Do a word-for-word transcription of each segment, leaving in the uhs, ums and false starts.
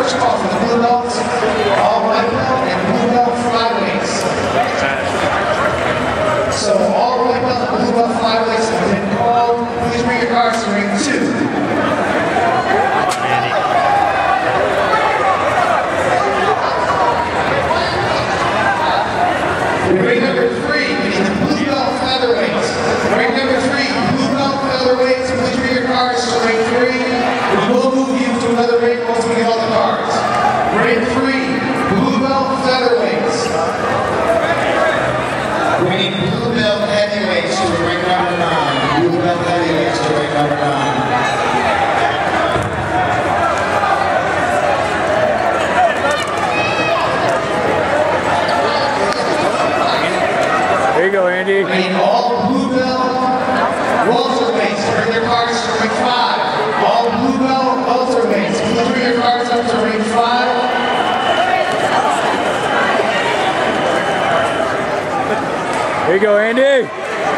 first call for the blue belts, all white belt and blue belt flyweights. So all white belt and blue belt flyweights have been called. Please bring your cards to ring two. Ring number three in the blue belt featherweights. Ring number three, blue belt featherweights. Please bring your cards to ring three. We will move you to another ring once we get all the cards. Ring three, blue belt featherweights. Bringing blue belt heavyweights to ring number nine. Blue belt heavyweights to ring number nine. There you go, Andy. Bringing all blue belt welterweights. Bring your cards to ring five. All blue belt welterweights. Please bring your cards up to ring five. There you go, Andy.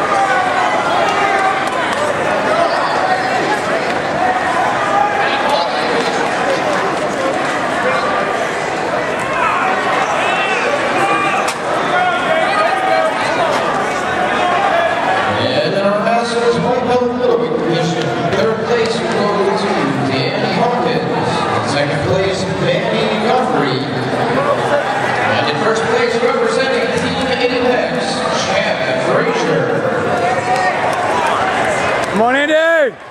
And our masters white belt middleweight division. Third place will go to Danny Hawkins. Second place, Danny Guthrie. And in first place, representing Team Apex, Chad Frazier. Come on, Andy.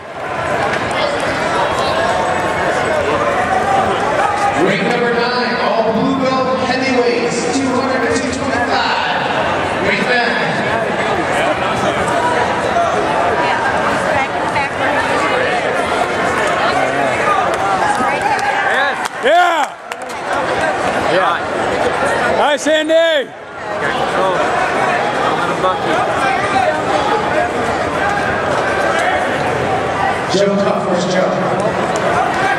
Ring number nine, all blue belt heavyweights, two hundred to two twenty-five. Ring back. Yeah. Yeah. Nice, Andy. Joe, come first, Joe.